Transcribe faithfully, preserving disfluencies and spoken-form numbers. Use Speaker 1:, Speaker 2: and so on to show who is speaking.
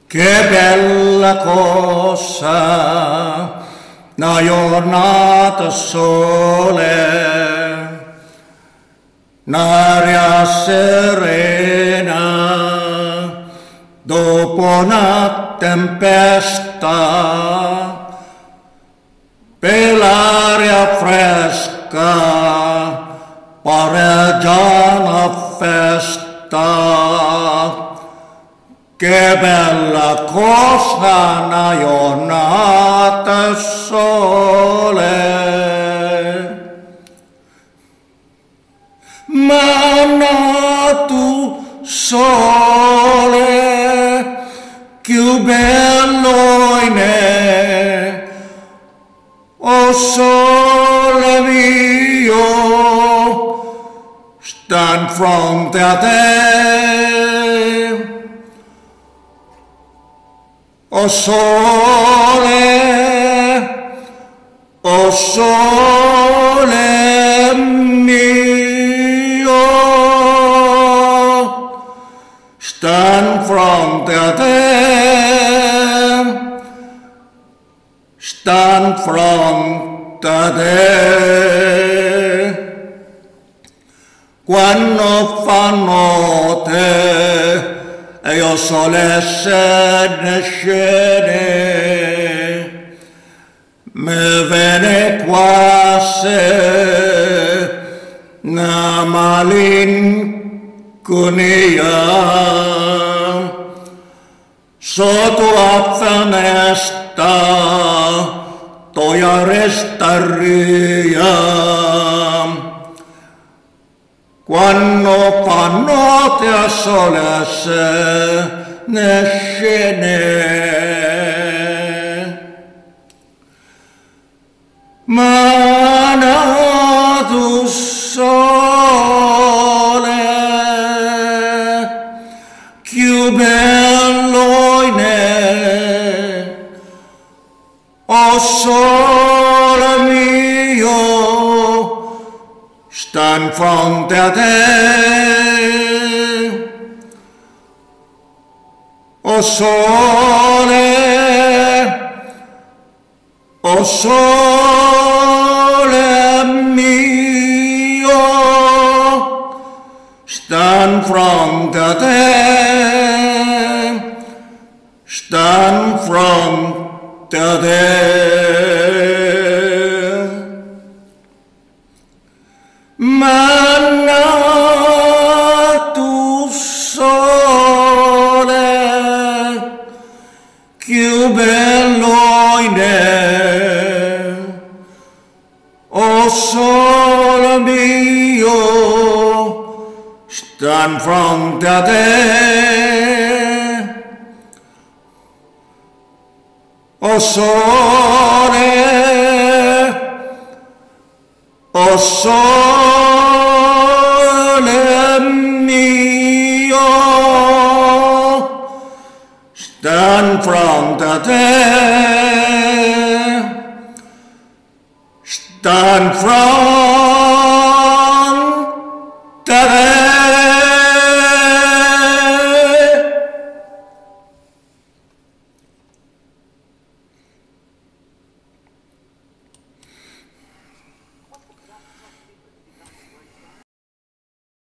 Speaker 1: Che bella cosa, una giornata sole, un'aria serena, dopo una tempesta, per l'aria fresca, pare già una festa. Che bella cosa, una giornata sole, ma tu sole, più bello in me, o sole mio, stand fronte a te. O sole, o sole mio, stand fronte a te, stand fronte a te. Quando fa notte e io sole se ne scende, me viene quasi una malinconia. Sotto la finestra toia restaria. Quando fa notte a sole se ne scende, ma tu sole, più bello in me, o sole mio, stand fronte a te. O sole, o sole mio, stand fronte a te, stand fronte a te. Ma tu sole, più bello in me, o sole mio, stand fronte a te. O sole, o sole mio, stand fronte a te, stand fronte